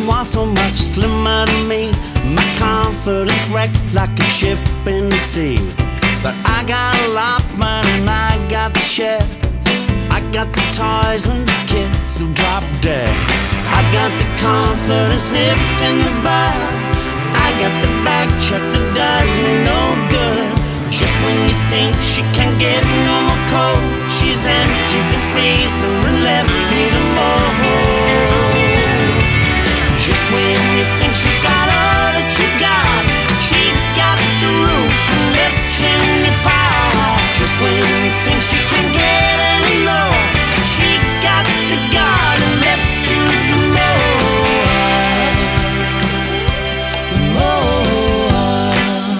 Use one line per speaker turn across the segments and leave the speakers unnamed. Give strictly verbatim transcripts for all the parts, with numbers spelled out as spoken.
want so much slimmer than me. My confidence wrecked like a ship in the sea. But I got a lot more and I got the share. I got the toys when the kids will drop dead. I got the confidence nipped in the bud. I got the back check that does me no good. Just when you think she can't get no more cold, she's emptied the freezer and left me to mold. Just when you think she's got all that you got, she got the roof and left chimney pot. Just when you think she can't get any more, she got the garden left to the mold. The mold.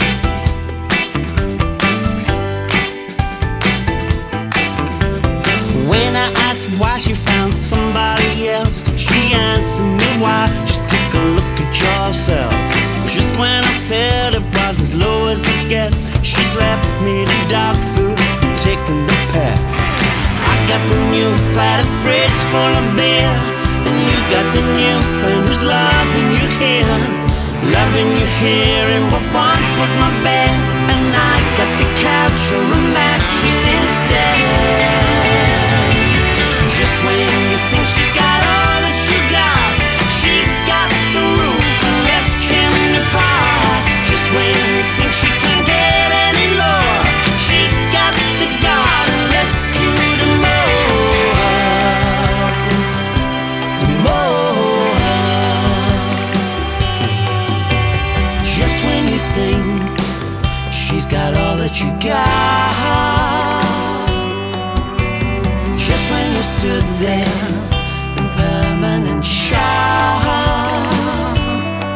When I asked why she found somebody else, she answered me why. Just take a look at yourself. Just when I felt it was as low as it gets, she's left me to dog food and taking the pets. I got the new flat fridge full of beer, and you got the new friend who's loving you here. Loving you here in what once was my bed, and I got the couch or a mattress instead. Just when you think she's got all that you got, she got the roof and left chimney pot. Just when you think she can't get any lower, she got the garden left to the mold. The mold. Just when you think she's got all that you got, just when you stood there in permanent shock,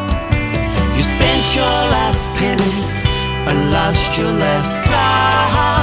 you spent your last penny and lost your last sock.